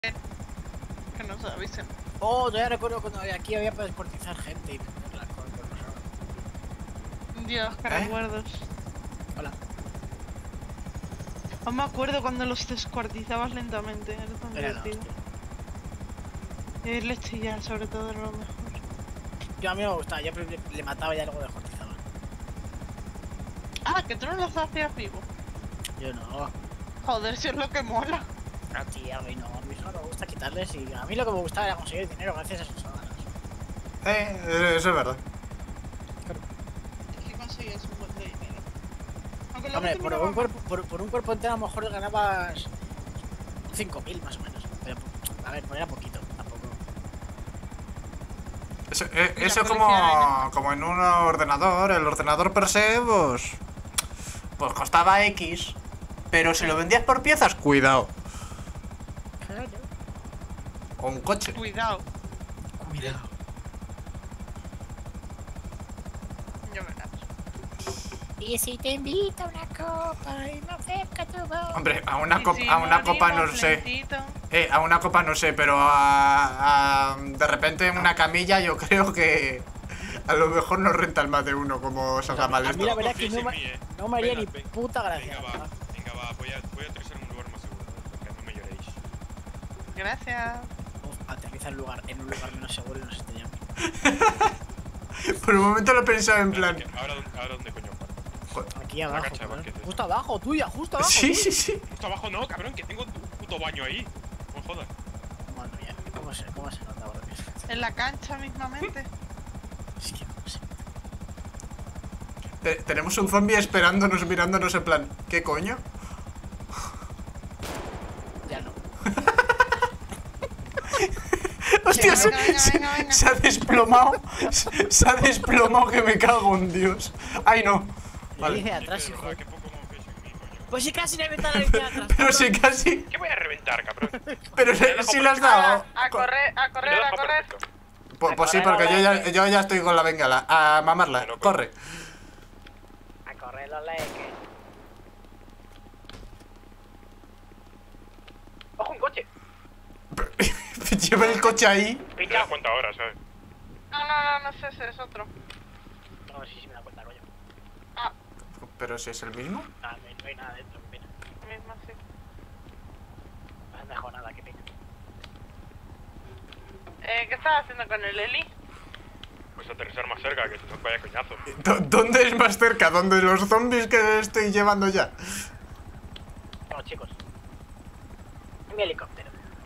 Que nos avisen. Oh, ya recuerdo cuando aquí había para descuartizar gente y venderla con Dios, qué recuerdos. Hola. No me acuerdo cuando los descuartizabas lentamente. Era tan divertido. Y irles chillar, sobre todo, era lo mejor. Yo a mí me gustaba, yo le mataba y ya luego descuartizaba. Ah, que tú no los hacías vivos. Yo no. Joder, si es lo que mola. No, tío, a mí no. A mí solo me gusta quitarles y a mí lo que me gustaba era conseguir dinero gracias a esos órganos. Eso es verdad. Es que conseguías un buen de dinero. Aunque luego Hombre, te por un cuerpo entero a lo mejor ganabas 5.000 más o menos. Pero, a ver, pues era poquito, tampoco. Eso como en un ordenador. El ordenador per se, pues costaba X. Pero si lo vendías por piezas, cuidado. Claro. O un coche. Cuidado. Cuidado. Yo verás. Y si te invito a una copa y me acerca tu voz. Hombre, a una Y copa, si a una copa no morimos sé. lentito. A una copa no sé, pero de repente en una camilla yo creo que a lo mejor nos renta el más de uno como salga mal A mí la esto. verdad que no me haría ni puta gracia. Venga, va, voy a aterrizar en un lugar más seguro, que no me lloréis. Gracias. Aterriza en un lugar menos seguro y nos estrellamos. Por un momento lo pensaba en plan. Ahora dónde coño parto. Aquí abajo, cacha, cabrón. ¿qué es esto? Justo abajo, tuya, justo abajo. Sí, tuya. sí, sí. Justo abajo no, cabrón, que tengo un puto baño ahí. No jodas. Madre mía, ¿cómo se nota ahora mismo? En la cancha mismamente. Es que no sé. Tenemos un zombie esperándonos, mirándonos en plan, ¿qué coño? Ya no. Hostia, Venga, se ha desplomado. Se ha desplomado que me cago en Dios. Ay, no. Le Vale. dice atrás, De hijo. verdad, qué poco me fijo en mí, coño. Pues si casi le meto a la ventana atrás. Pero si casi. ¿Qué voy a reventar, cabrón? Pero si lo has dado. A correr, a correr, a correr. Pues sí, porque yo ya estoy con la bengala. A mamarla. Bueno, Corre. A correr los leques. ¡Ojo, un coche! Lleva el coche ahí. ¿Te das cuenta ahora, sabes? No sé, ese es otro. No, sí, me da cuenta, coño. Ah, Pero si es el mismo. No hay nada dentro, pena. mismo sí. No has dejado nada, que pena. ¿Qué estás haciendo con el Eli? Pues aterrizar más cerca, que si no vaya coñazo. ¿Dónde es más cerca? ¿Dónde los zombies que estoy llevando ya? No, chicos. Mi helicóptero.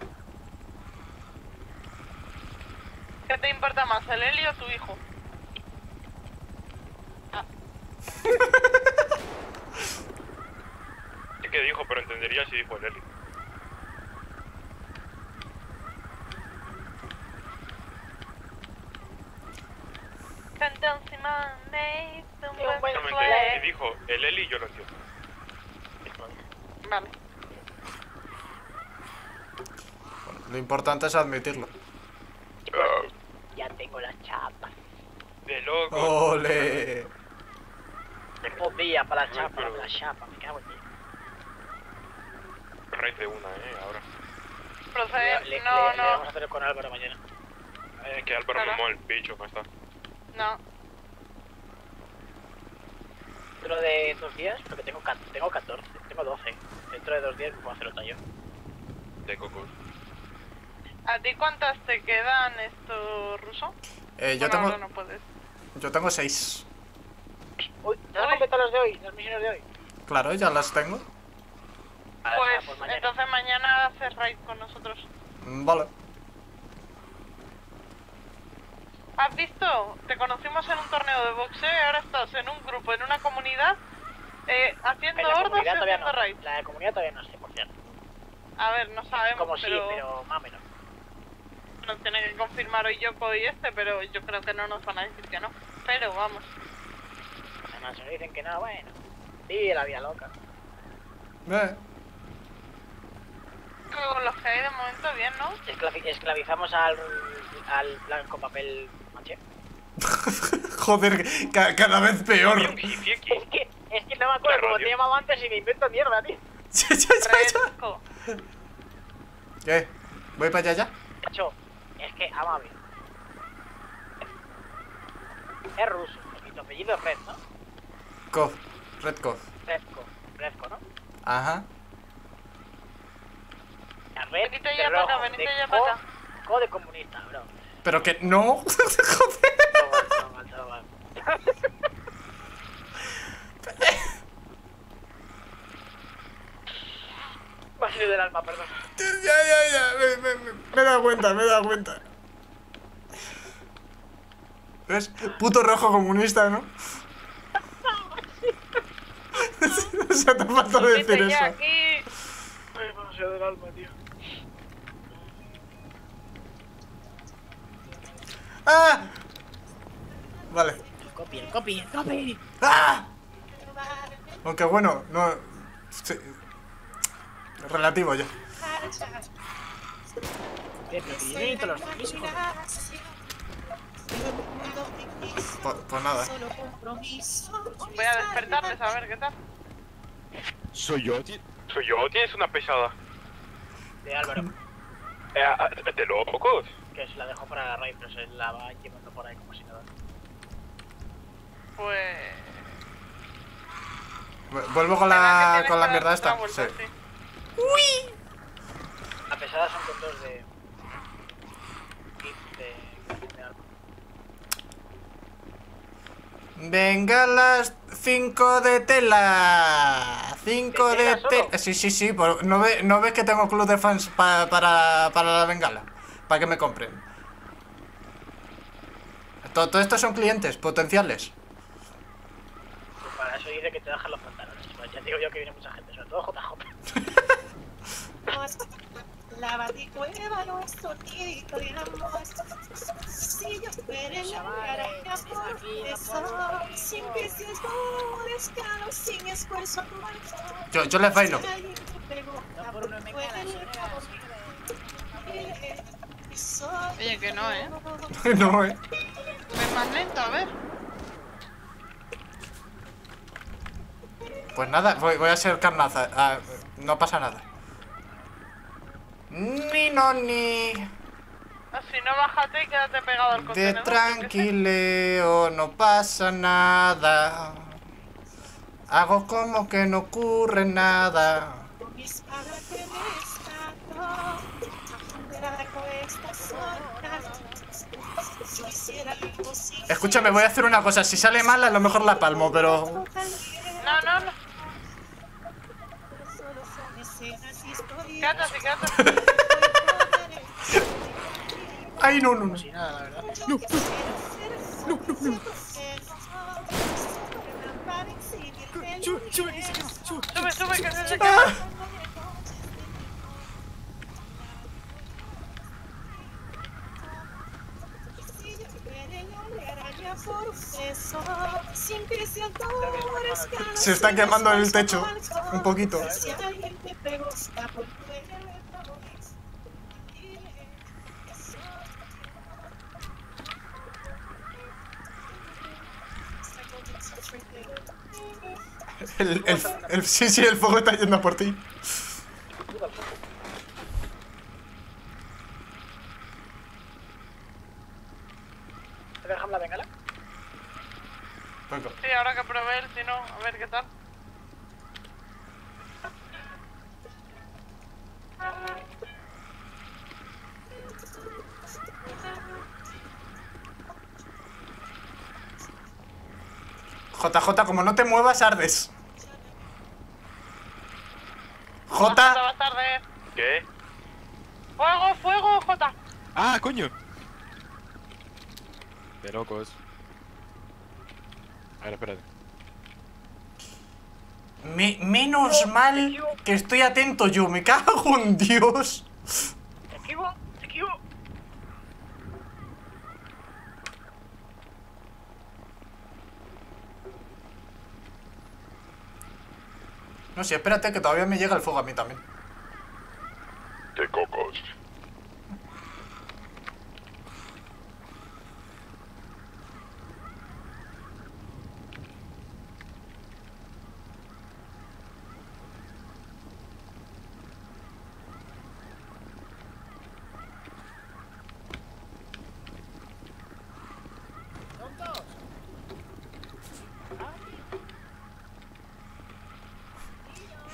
¿Qué te importa más, el Eli o tu hijo? Sí que dijo, pero entendería si dijo el Eli. Canta encima de un buen Exactamente, suelo. si dijo el Eli, yo lo entiendo. Vale. Lo importante es admitirlo. Ya tengo las chapas. De loco. ¡Ole! Un día para la Ay, chapa, pero- para la chapa, me cago en ti. Raíz de una, ahora. Procede. Le No, vamos a no. hacer con Álvaro mañana. Que Álvaro Claro. me mola el bicho, más está. No. Dentro de 2 días, porque tengo 14, tengo 12. Dentro de 2 días me puedo hacer otra yo. De cocos. ¿A ti cuántas te quedan esto ruso? Yo Bueno, ahora tengo. no puedes. Yo tengo 6. Uy, ¿te has completado los de hoy? Las misiones de hoy. Claro, ya las tengo. Pues mañana. entonces mañana haces raid con nosotros. Vale. ¿Has visto? Te conocimos en un torneo de boxeo y ahora estás en un grupo, en una comunidad, haciendo En la hordas y comunidad todavía haciendo no. raid. La comunidad todavía no sé, por cierto. A ver, no sabemos, Como sí, pero más o menos. nos tiene que confirmar hoy Yoko y pero yo creo que no nos van a decir que no. Pero vamos. Además, si me dicen que no, bueno. Vive la vida loca. Con los que hay de momento bien, ¿no? Esclavizamos al blanco papel maché. Joder, cada vez peor. Es que no me acuerdo cómo te llamaba antes y me invento mierda, tío. Ya. Fresco. ¿Qué? Voy para allá ya. De hecho, es que, vamos a ver. Es ruso, y tu apellido es Red, ¿no? Kov. Red Kov. Redco, ¿no? Ajá. La Red Venite de ya para acá, rojo, venite de ya para acá. Co de comunista, bro. Pero que no. Joder. Todo mal, todo mal. Me ha salido del alma, perdón. Ya. Me he dado cuenta. ¿Ves? Puto rojo comunista, ¿no? O sea, te falta decir Venite ya eso. aquí. Ay, me ha salido del alma, tío. ¡Ah! Vale. El copy. ¡Ah! Aunque bueno, no... Sí. Relativo ya. Pero que yo necesito los permisos, joder. Pues nada. Voy a despertarles a ver qué tal. ¿Soy yo? ¿Soy yo? Tienes una pesada. De Álvaro, ¿De locos? que se la dejó para la raíz, pero se la va llevando por ahí como si nada. Pues... Vuelvo con Tendrá la que con la tener mierda otra esta. vuelta, Sí. La pesada son con dos de... de alma. Venga las 5 de tela. 5 ¿De de tela solo? tela. Sí. ¿No ves que tengo club de fans para la bengala? Para que me compren. Todo esto son clientes potenciales. Pues para eso dice que te dejan los pantalones. Pues ya digo yo que viene mucha gente, sobre todo JJ. La baticueva no es sonido de amor. Si yo fuera el araña por eso, sin pies dolores, calo, sin esfuerzo. Yo les bailo. No por uno me calas, Oye, que no, ¿eh? No, Ve más lento, a ver. Pues nada, voy a ser carnaza. No pasa nada. Ni no ni. Así no, bájate y quédate pegado al De contenedor. tranquileo, no pasa nada. Hago como que no ocurre nada. Mis palabras te rescato, trago estas horas. Yo hiciera lo imposible. Escúchame, voy a hacer una cosa. Si sale mal, a lo mejor la palmo, pero. No. Solo son escenas, historias. Quédate así, quédate así. Ay, no. Como si nada, la verdad. Sube, que se quema. Se está quemando el techo un poquito. Si alguien te pregunta por qué Sí, el fuego está yendo a por ti. ¿Te dejamos la bengala? Venga. Sí, ahora que probé el, si no, a ver qué tal. JJ, como no te muevas, ardes. Jota, J. vas tarde. ¿Qué? Fuego, Jota. ¡Ah, coño! De locos. A ver, espérate. Menos mal que estoy atento yo. Me cago en Dios. Esquivo. No, sí, espérate que todavía me llega el fuego a mí también. De cocos.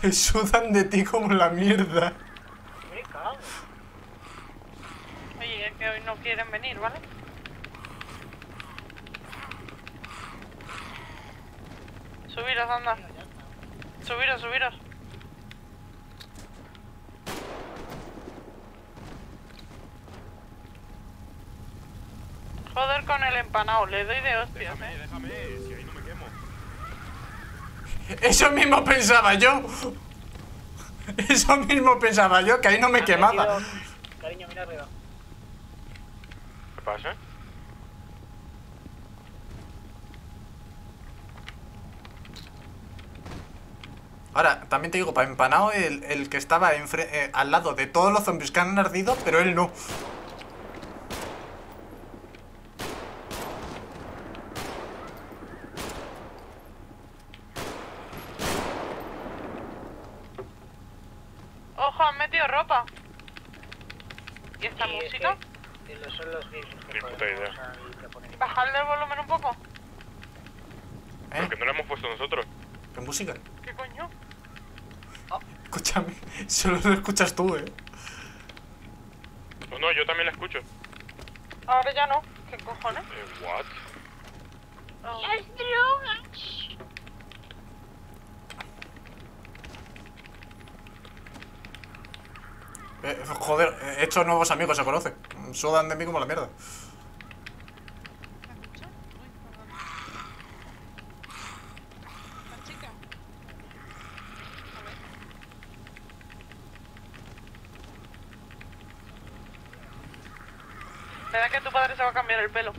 Sudan de ti como la mierda. Me cago. Oye, es que hoy no quieren venir, ¿vale? Subiros, anda. Subiros, subiros. Joder con el empanado, le doy de hostias, Déjame, si ahí no me quemo. Eso mismo pensaba yo. Eso mismo pensaba yo, que ahí no me quemaba. Cariño, mira arriba. ¿Qué pasa? Ahora, también te digo, para empanado, el que estaba al lado de todos los zombies que han ardido, pero él no. Ojo, han metido ropa. ¿Y esta Sí, música? Son los gays los que Ni puta idea. Bajadle el volumen un poco. Porque ¿Eh? no lo hemos puesto nosotros. ¿Qué música? ¿Qué coño? Escúchame, solo lo escuchas tú, No, no, yo también la escucho. Ahora ya no. ¿Qué cojones? What? Oh. Las drogas. Joder, he hecho nuevos amigos, se conoce. Sudan de mí como la mierda. La chica. A ver. Me da que tu padre se va a cambiar el pelo.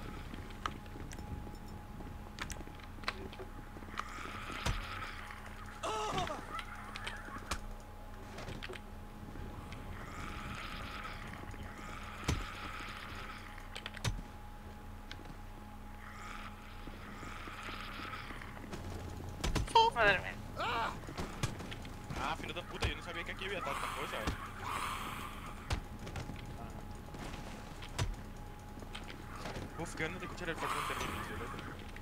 Madre mía. Ah, filo de puta, yo no sabía que aquí había tantas cosas. Uf, qué ganas de escuchar el fragmento del inicio, loco.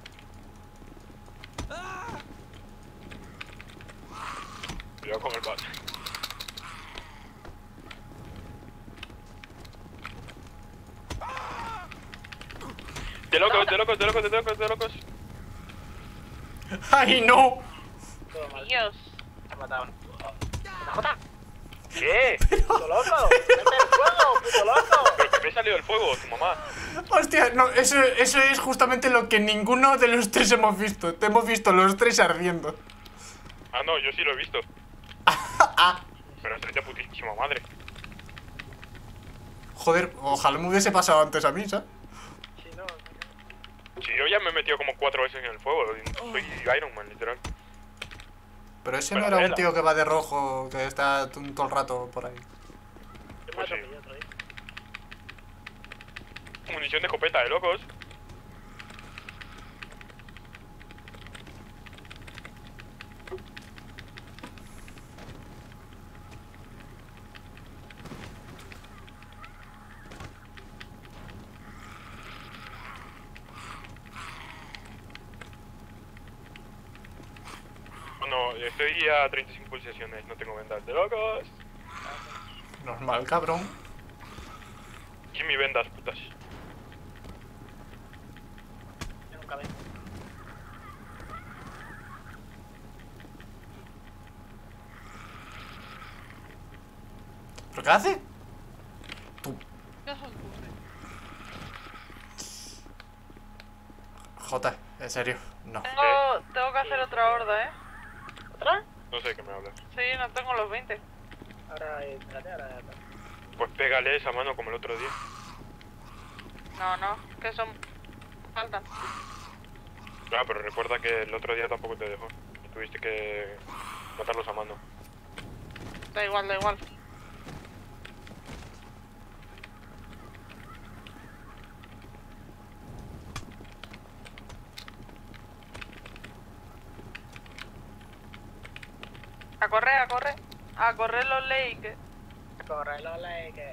Cuidado con el bot. De locos, de locos, de locos, de locos, de locos. ¡Ay, no! Todo mal. Dios. Te ha matado. ¡JJ! ¿Qué? ¡Puto loco! ¡Vete al fuego, puto loco! ¿Pero que me he salido del fuego, tu mamá? Hostia, no, eso es justamente lo que ninguno de los tres hemos visto. Te hemos visto los tres ardiendo. Ah, no, yo sí lo he visto. Ah, Pero estoy de putísima madre. joder, ojalá me hubiese pasado antes a mí, ¿sabes? Sí, no. Si yo ya me he metido como 4 veces en el fuego. Soy Iron Man, literal. Pero ese Bueno, no era un vela. tío que va de rojo, que está todo el rato por ahí. Te Pues mato sí. yo otro día. Munición de escopeta, de locos. No, estoy a 35 pulsaciones, no tengo vendas de locos. Normal, cabrón. Y mi vendas, putas. Yo nunca vengo. ¿Pero qué hace? ¿Qué os ocurre? Jota, en serio, no. Tengo que hacer otra horda, ¿eh? ¿Otra? No sé de qué me hablas. Sí, no tengo los 20. Ahora, espérate, ahora. Pues pégale esa mano como el otro día. No, no, que son... Faltan. Ah, pero recuerda que el otro día tampoco te dejó. Tuviste que matarlos a mano. Da igual, da igual. A correr, a correr. A correr los Lakers. Corre los leques.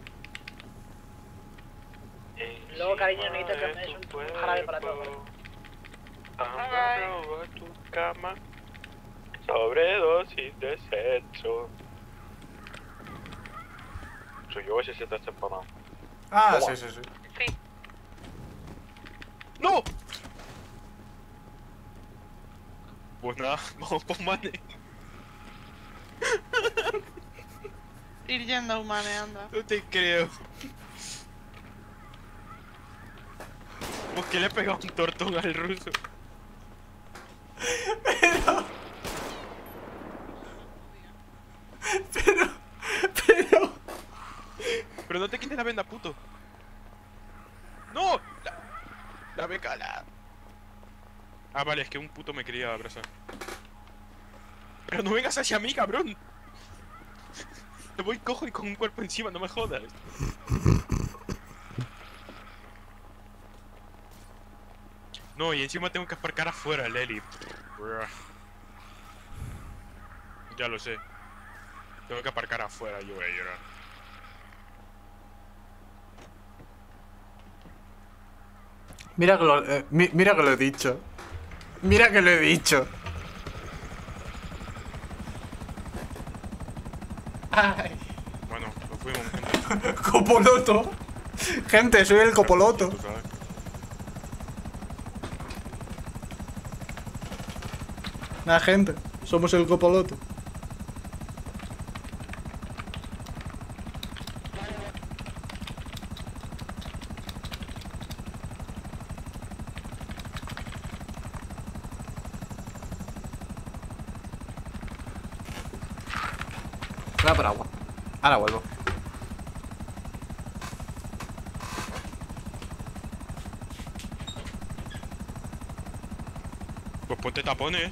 Luego, cariño, necesito que me des un jarabe para todo. Amarro a tu cama. Sobredosis de sexo. Soy yo ese se te está empanado. Ah, Toma. sí, sí, sí. Sí. ¡No! Pues nada, vamos por Mane. Ir yendo a Humane, anda. No te creo. ¿Por qué le he pegado un tortón al ruso? Pero... Pero no te quites la venda, puto. ¡No! La becala. Ah, vale, es que un puto me quería abrazar. Pero no vengas hacia mí, cabrón. Te voy cojo y con un cuerpo encima, no me jodas. No, y encima tengo que aparcar afuera, Leli. Ya lo sé. Tengo que aparcar afuera, yo voy a llorar. Mira que lo, mira que lo he dicho. Mira que lo he dicho. Ay. Bueno, nos fuimos, gente. Copoloto. Gente, soy el copoloto. Tú sabes. Nada, gente. Somos el copoloto. Voy a por agua. Ahora vuelvo. Pues ponte tapones.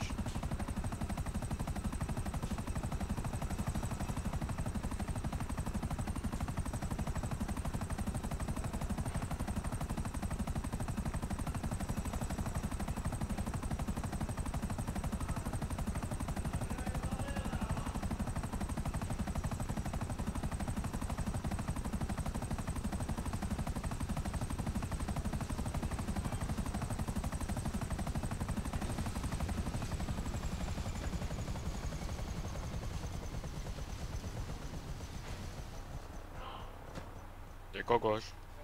De cocos.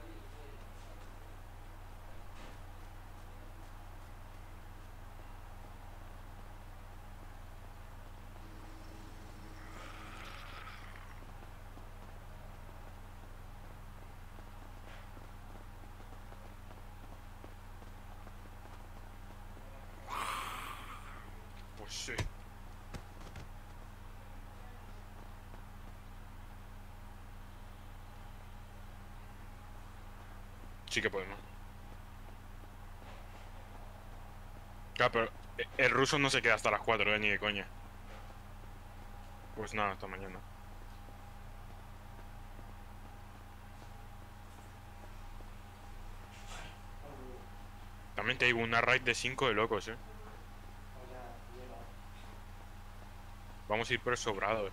Pues sí. Sí que podemos. Claro, pero el ruso no se queda hasta las 4, ni de coña. Pues nada, hasta mañana. También te digo, una raid de 5 de locos, Vamos a ir por el sobrado,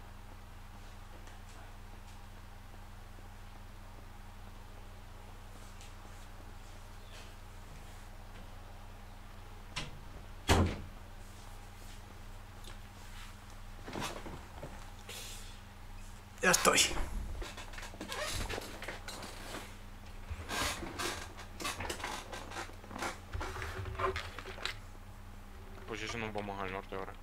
Ya estoy. Pues eso nos vamos al norte ahora.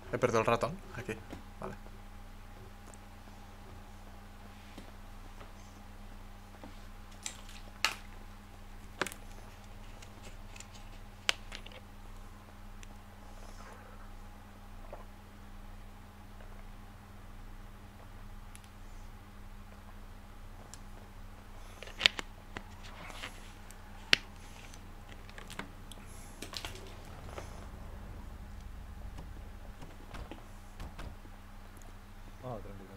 He perdido el ratón. Aquí. Vale. Ah, tranquilo.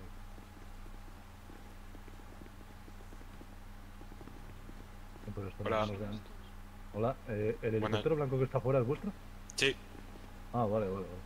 Pues esto Hola. no nos vean. Hola, ¿el helicóptero blanco que está afuera es vuestro? Sí. Ah, vale, vale, vale.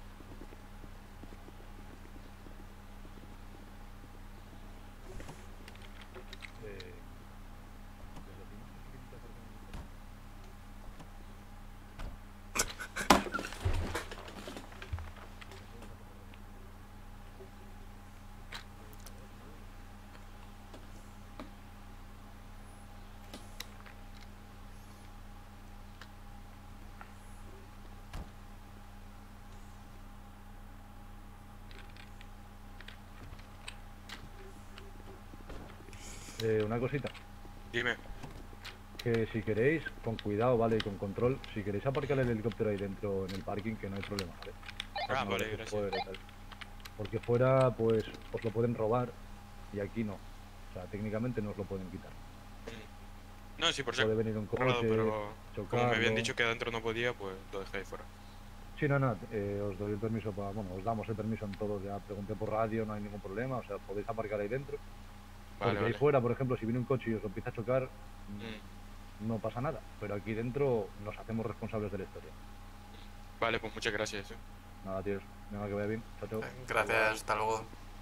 Una cosita, Dime. que si queréis, con cuidado, vale, y con control, si queréis aparcar el helicóptero ahí dentro en el parking, que no hay problema, ¿vale? Ah, No vale, dejes gracias. fuera y tal. Porque fuera, pues, os lo pueden robar y aquí no. O sea, técnicamente no os lo pueden quitar. No, sí, por si Puede venir un acaso, coche, pero como me habían chocarlo. dicho que adentro no podía, pues lo dejé ahí fuera. Sí, no, no, os doy el permiso para, bueno, os damos el permiso en todos, ya pregunté por radio, no hay ningún problema, o sea, podéis aparcar ahí dentro. Vale, Porque ahí vale. fuera, por ejemplo, si viene un coche y os lo empieza a chocar, Mm. no pasa nada. Pero aquí dentro nos hacemos responsables de la historia. Vale, pues muchas gracias. Nada, tíos. Venga, que vaya bien. Chao, chao. Gracias, hasta luego.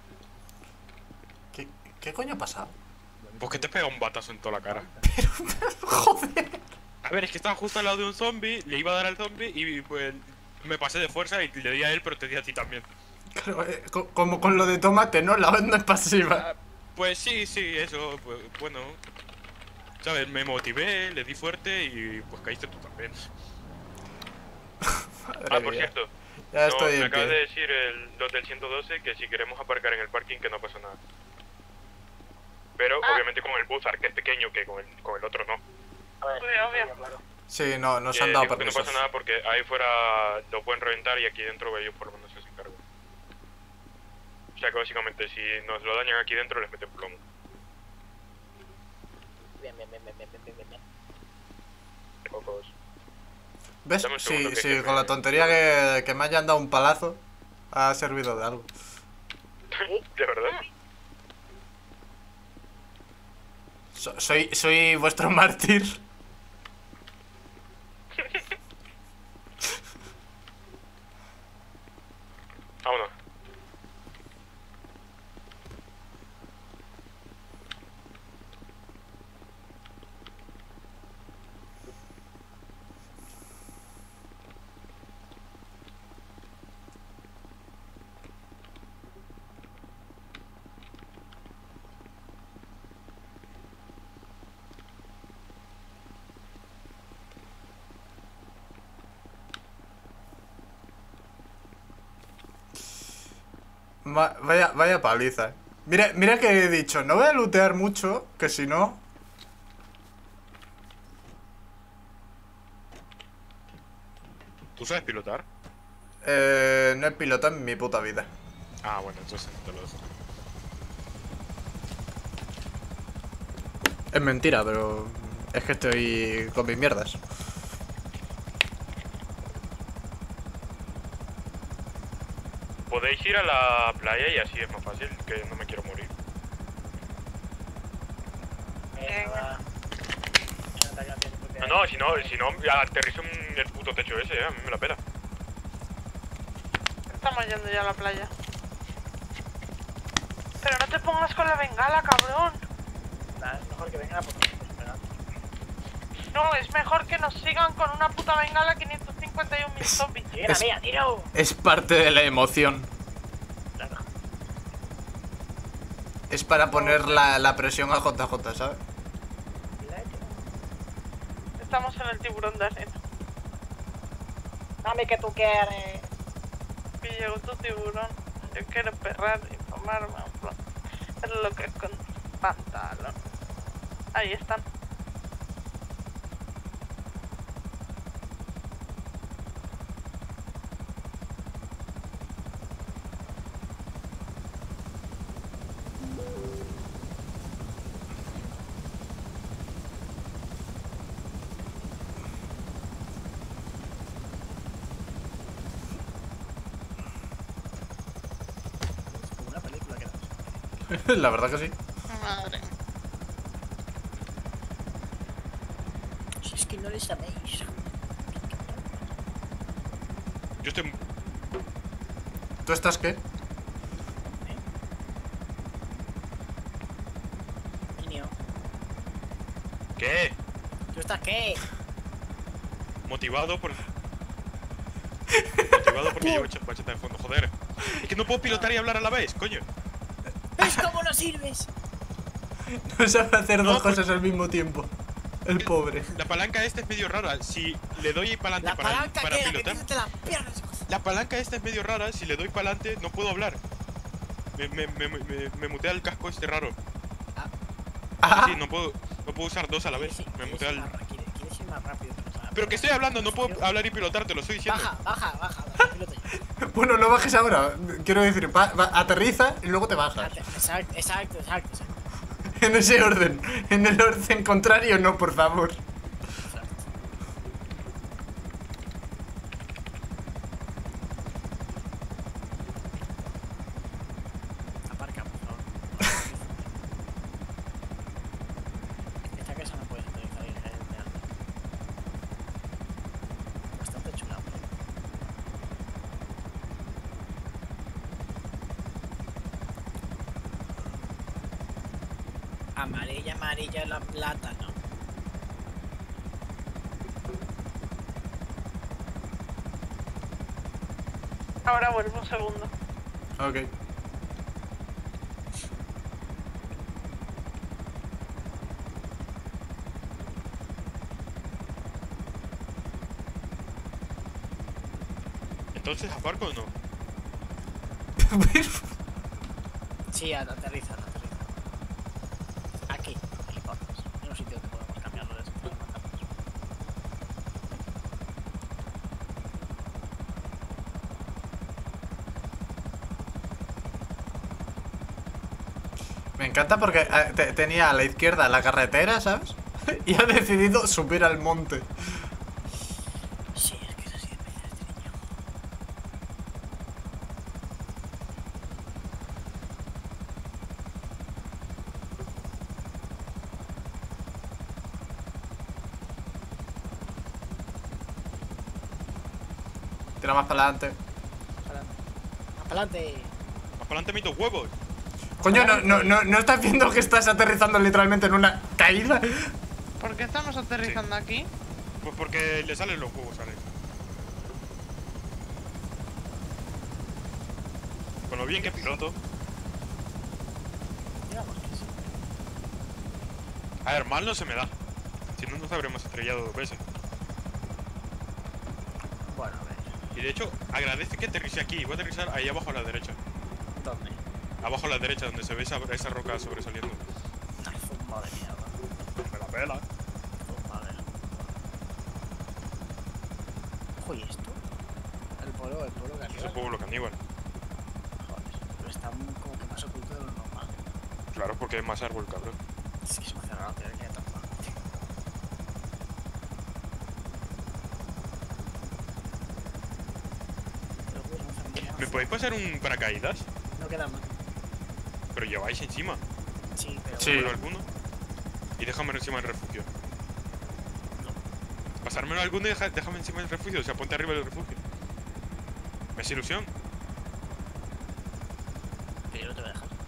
¿Qué coño ha pasado? Pues que te pega un batazo en toda la cara. Joder. A ver, es que estaba justo al lado de un zombie, le iba a dar al zombie y pues me pasé de fuerza y le di a él, pero te di a ti también. Claro, como con lo de tomate, ¿no? La onda es pasiva. Pues sí, eso, pues bueno. ¿Sabes? Me motivé, le di fuerte y pues caíste tú también. Madre Por mía. cierto, Ya estoy me en acaba de pie. decir los del 112 que si queremos aparcar en el parking que no pasa nada. Pero obviamente con el Buzzard, que es pequeño, que con el otro no. Obvio. Sí, no, nos han dado Digo que no permisos. pasa nada porque ahí fuera lo pueden reventar y aquí dentro ellos por lo menos se hacen cargo. O sea que básicamente si nos lo dañan aquí dentro les meten plomo. Bien, bien, bien, bien, bien, bien, bien, bien. Pocos. ¿Ves? Dame un segundo Sí, que sí, me- con la tontería que me hayan dado un palazo, ha servido de algo. ¿De verdad? Soy vuestro mártir. Vámonos. Vaya paliza. Mira que he dicho, no voy a lootear mucho, que si no... ¿Tú sabes pilotar? No he pilotado en mi puta vida. Ah, bueno, entonces te lo dejo. Es mentira, pero es que estoy con mis mierdas. Podéis ir a la playa y así es más fácil, que no me quiero morir. Venga. No, si no, aterrizo en el puto techo ese, a mí me la pela. Estamos yendo ya a la playa. Pero no te pongas con la bengala, cabrón. Nada, es mejor que venga por nosotros, ¿verdad? No, es mejor que nos sigan con una puta bengala 551.000 zombies. ¡Tira, Es- mía, tiro! Es parte de la emoción. Claro. Es para poner la presión a JJ, ¿sabes? Estamos en el tiburón de arena. Dame que tú quieres. que llegó tu tiburón. Yo quiero perrar y tomarme un plan. Es lo que es con pantalón. Ahí están. Como una película que das. La verdad que sí. Madre. Si es que no le sabéis. Yo estoy... ¿Tú estás qué? Niño. ¿Qué? ¿Tú estás qué? Motivado por... Motivado porque llevo bachata de fondo, joder. Es que no puedo pilotar y hablar a la vez, coño. ¿Ves cómo no sirves? No sabe hacer No, dos cosas al mismo tiempo. El pobre. La palanca esta es medio rara. Si le doy para La adelante palanca para que la que pilotar... tienes de las piernas. La palanca esta es medio rara. Si le doy para adelante no puedo hablar. Me mutea el casco este raro. Ah, Sí, no puedo usar dos a la vez. Me mutea el... Quieres ir más rápido. Pero que estoy hablando, no puedo hablar y pilotar, te lo estoy diciendo. Baja, pilota ya. bueno, no bajes ahora. Quiero decir, aterriza y luego te bajas. Exacto. En ese orden. En el orden contrario, no, por favor. Aparca, por favor. Esta casa no puede utilizar el real. Bastante chula. Amarilla la plata, ¿no? Ahora vuelvo un segundo. Ok. Entonces, ¿aparco o no? Sí, aterriza. Aquí, gilipollas. En un sitio que podemos cambiarlo de eso. Me encanta porque tenía a la izquierda la carretera, ¿sabes? Y ha decidido subir al monte. Sí, es que es así de especial este niño. Tira más para adelante. Más para adelante. Más para adelante mis dos huevos. Coño, ¿no estás viendo que estás aterrizando literalmente en una caída? ¿Por qué estamos aterrizando aquí? Pues porque le salen los huevos, Alex. Con lo bien que piloto. Digamos que sí. A ver, mal no se me da. Si no, nos habremos estrellado dos veces. Bueno, a ver. Y de hecho, agradece que aterrice aquí. Voy a aterrizar ahí abajo a la derecha. ¿Dónde? Abajo a la derecha, donde se ve esa roca sobresaliendo. Ay, zumba de mierda. Me la pela. Zumba de la... Ojo, ¿y esto? El pueblo Es un caníbal. pueblo caníbal. Joder, pero está como que más oculto de lo normal. Claro, porque hay más árbol, cabrón. Es que se me hace raro tener que tapar. ¿Me podéis pasar un paracaídas? No queda más. Pero lleváis encima. Sí, pero... Sí. ¿Pónmelo alguno? Y déjame encima del refugio. Pasármelo alguno y déjame encima del refugio. O sea, ponte arriba del refugio. ¿Me hace ilusión? Pero yo no te voy a dejar.